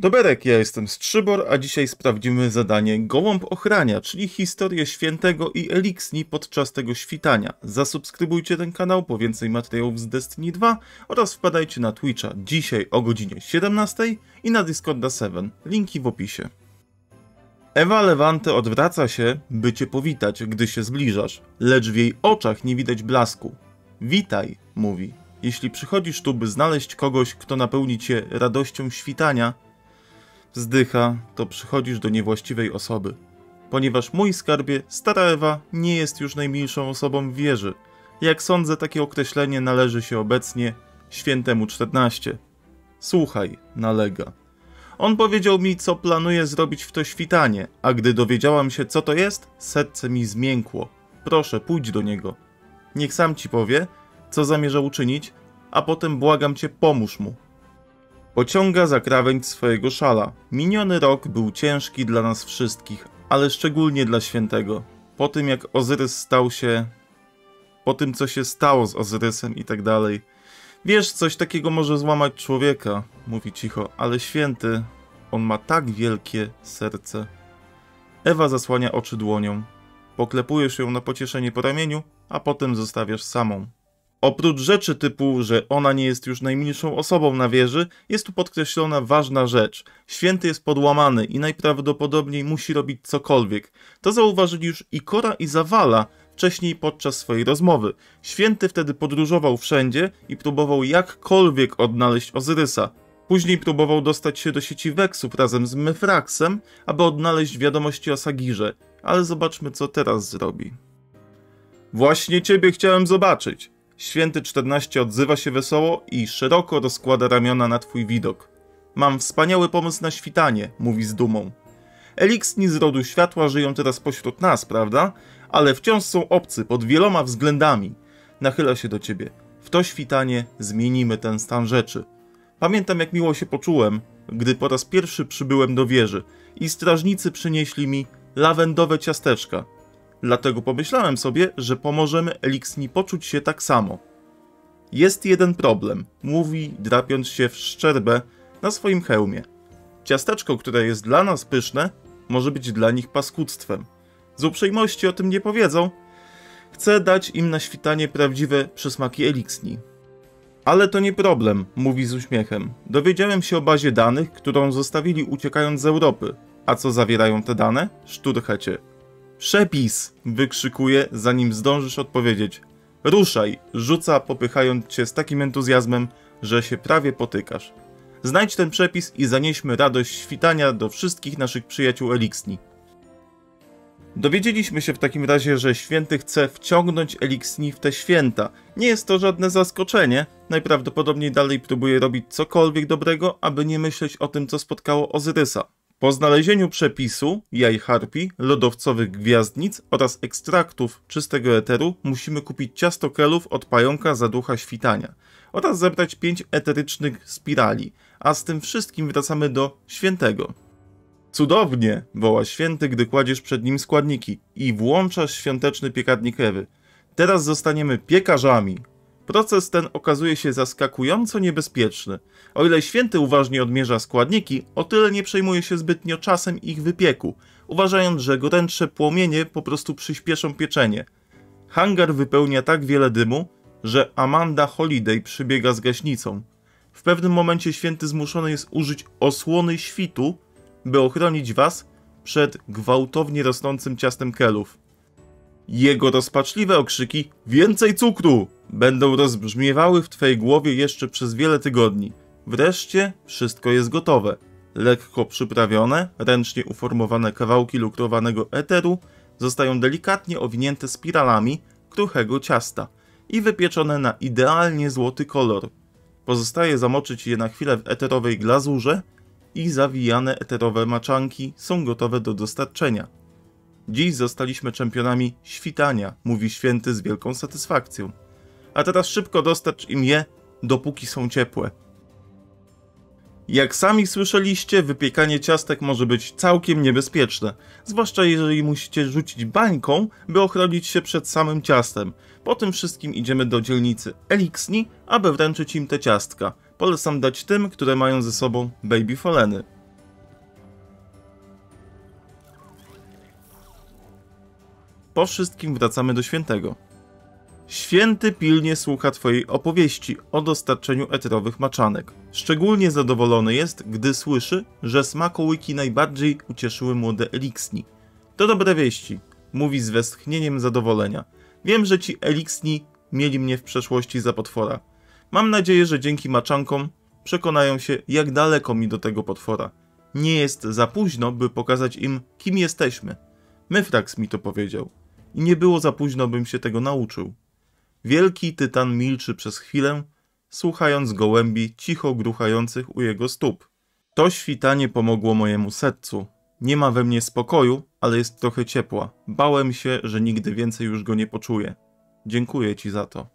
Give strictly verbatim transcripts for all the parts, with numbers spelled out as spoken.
Doberek, ja jestem Strzybor, a dzisiaj sprawdzimy zadanie Gołąb Ochrania, czyli historię Świętego i Eliksni podczas tego świtania. Zasubskrybujcie ten kanał po więcej materiałów z Destiny dwa oraz wpadajcie na Twitcha dzisiaj o godzinie siedemnastej i na Discorda siedem, linki w opisie. Ewa Levante odwraca się, by cię powitać, gdy się zbliżasz, lecz w jej oczach nie widać blasku. Witaj, mówi. Jeśli przychodzisz tu, by znaleźć kogoś, kto napełni cię radością świtania, wzdycha, to przychodzisz do niewłaściwej osoby. Ponieważ mój skarbie, stara Ewa, nie jest już najmilszą osobą w wieży. Jak sądzę, takie określenie należy się obecnie Świętemu czternaście. Słuchaj, nalega. On powiedział mi, co planuje zrobić w to świtanie, a gdy dowiedziałam się, co to jest, serce mi zmiękło. Proszę, pójdź do niego. Niech sam ci powie, co zamierza uczynić, a potem błagam cię, pomóż mu. Pociąga za krawędź swojego szala. Miniony rok był ciężki dla nas wszystkich, ale szczególnie dla Świętego. Po tym, jak Ozyrys stał się... Po tym, co się stało z Ozyrysem i tak dalej. Wiesz, coś takiego może złamać człowieka, mówi cicho, ale Święty, on ma tak wielkie serce. Ewa zasłania oczy dłonią. Poklepujesz ją na pocieszenie po ramieniu, a potem zostawiasz samą. Oprócz rzeczy typu, że ona nie jest już najmilszą osobą na wieży, jest tu podkreślona ważna rzecz. Święty jest podłamany i najprawdopodobniej musi robić cokolwiek. To zauważyli już i Kora, i Zavala wcześniej podczas swojej rozmowy. Święty wtedy podróżował wszędzie i próbował jakkolwiek odnaleźć Ozyrysa. Później próbował dostać się do sieci Vexów razem z Mythraxem, aby odnaleźć wiadomości o Sagirze. Ale zobaczmy, co teraz zrobi. Właśnie ciebie chciałem zobaczyć. Święty czternaście odzywa się wesoło i szeroko rozkłada ramiona na twój widok. Mam wspaniały pomysł na świtanie, mówi z dumą. Eliksni z rodu światła żyją teraz pośród nas, prawda? Ale wciąż są obcy pod wieloma względami. Nachyla się do ciebie. W to świtanie zmienimy ten stan rzeczy. Pamiętam, jak miło się poczułem, gdy po raz pierwszy przybyłem do wieży i strażnicy przynieśli mi lawendowe ciasteczka. Dlatego pomyślałem sobie, że pomożemy Eliksni poczuć się tak samo. Jest jeden problem, mówi, drapiąc się w szczerbę na swoim hełmie. Ciasteczko, które jest dla nas pyszne, może być dla nich paskudztwem. Z uprzejmości o tym nie powiedzą. Chcę dać im na świtanie prawdziwe przysmaki Eliksni. Ale to nie problem, mówi z uśmiechem. Dowiedziałem się o bazie danych, którą zostawili uciekając z Europy. A co zawierają te dane? Szturchecie. Przepis! Wykrzykuje, zanim zdążysz odpowiedzieć. Ruszaj! Rzuca, popychając cię z takim entuzjazmem, że się prawie potykasz. Znajdź ten przepis i zanieśmy radość świtania do wszystkich naszych przyjaciół Eliksni. Dowiedzieliśmy się w takim razie, że Święty chce wciągnąć Eliksni w te święta. Nie jest to żadne zaskoczenie. Najprawdopodobniej dalej próbuje robić cokolwiek dobrego, aby nie myśleć o tym, co spotkało Ozyrysa. Po znalezieniu przepisu, jaj harpi, lodowcowych gwiazdnic oraz ekstraktów czystego eteru musimy kupić ciasto kelów od pająka za ducha świtania oraz zebrać pięć eterycznych spirali, a z tym wszystkim wracamy do Świętego. Cudownie, woła Święty, gdy kładziesz przed nim składniki i włączasz świąteczny piekarnik Ewy. Teraz zostaniemy piekarzami. Proces ten okazuje się zaskakująco niebezpieczny. O ile Święty uważnie odmierza składniki, o tyle nie przejmuje się zbytnio czasem ich wypieku, uważając, że gorętsze płomienie po prostu przyspieszą pieczenie. Hangar wypełnia tak wiele dymu, że Amanda Holiday przybiega z gaśnicą. W pewnym momencie Święty zmuszony jest użyć osłony świtu, by ochronić was przed gwałtownie rosnącym ciastem kelów. Jego rozpaczliwe okrzyki „Więcej cukru!” będą rozbrzmiewały w twojej głowie jeszcze przez wiele tygodni. Wreszcie wszystko jest gotowe. Lekko przyprawione, ręcznie uformowane kawałki lukrowanego eteru zostają delikatnie owinięte spiralami kruchego ciasta i wypieczone na idealnie złoty kolor. Pozostaje zamoczyć je na chwilę w eterowej glazurze i zawijane eterowe maczanki są gotowe do dostarczenia. Dziś zostaliśmy czempionami świtania, mówi Święty z wielką satysfakcją. A teraz szybko dostarcz im je, dopóki są ciepłe. Jak sami słyszeliście, wypiekanie ciastek może być całkiem niebezpieczne, zwłaszcza jeżeli musicie rzucić bańką, by ochronić się przed samym ciastem. Po tym wszystkim idziemy do dzielnicy Eliksni, aby wręczyć im te ciastka. Polecam dać tym, które mają ze sobą baby foleny. po wszystkim wracamy do świętego. Święty pilnie słucha twojej opowieści o dostarczeniu eterowych maczanek. Szczególnie zadowolony jest, gdy słyszy, że smakołyki najbardziej ucieszyły młode Eliksni. To dobre wieści, mówi z westchnieniem zadowolenia. Wiem, że ci Eliksni mieli mnie w przeszłości za potwora. Mam nadzieję, że dzięki maczankom przekonają się, jak daleko mi do tego potwora. Nie jest za późno, by pokazać im, kim jesteśmy. Myfrax mi to powiedział. I nie było za późno, bym się tego nauczył. Wielki tytan milczy przez chwilę, słuchając gołębi cicho gruchających u jego stóp. To świtanie pomogło mojemu sercu. Nie ma we mnie spokoju, ale jest trochę ciepła. Bałem się, że nigdy więcej już go nie poczuję. Dziękuję ci za to.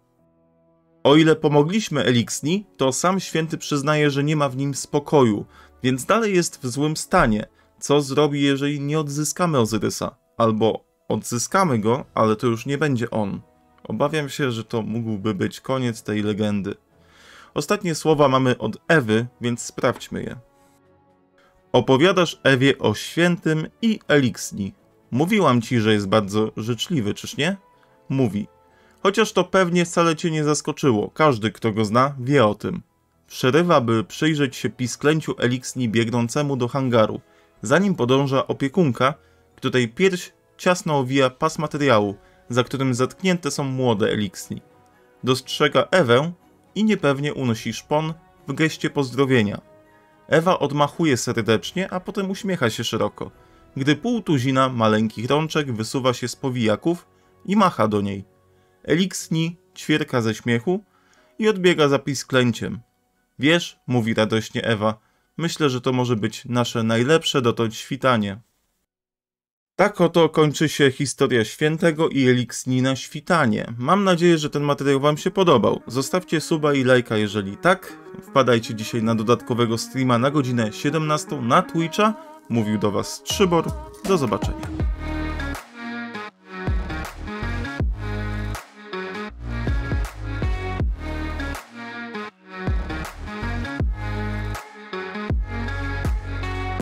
O ile pomogliśmy Eliksni, to sam święty przyznaje, że nie ma w nim spokoju, więc dalej jest w złym stanie. Co zrobi, jeżeli nie odzyskamy Ozyrysa? Albo odzyskamy go, ale to już nie będzie on. Obawiam się, że to mógłby być koniec tej legendy. Ostatnie słowa mamy od Ewy, więc sprawdźmy je. Opowiadasz Ewie o świętym i Eliksni. Mówiłam ci, że jest bardzo życzliwy, czyż nie? Mówi. Chociaż to pewnie wcale cię nie zaskoczyło. Każdy, kto go zna, wie o tym. Przerywa, by przyjrzeć się pisklęciu Eliksni biegnącemu do hangaru. Za nim podąża opiekunka, której pierś ciasno owija pas materiału, za którym zatknięte są młode Eliksni. Dostrzega Ewę i niepewnie unosi szpon w geście pozdrowienia. Ewa odmachuje serdecznie, a potem uśmiecha się szeroko, gdy pół tuzina maleńkich rączek wysuwa się z powijaków i macha do niej. Eliksni ćwierka ze śmiechu i odbiega za pisklęciem. Wiesz, mówi radośnie Ewa, myślę, że to może być nasze najlepsze dotąd świtanie. Tak oto kończy się historia świętego i Eliksni na świtanie. Mam nadzieję, że ten materiał wam się podobał. Zostawcie suba i lajka, jeżeli tak. Wpadajcie dzisiaj na dodatkowego streama na godzinę siedemnastą na Twitcha. Mówił do was Trzybor. Do zobaczenia.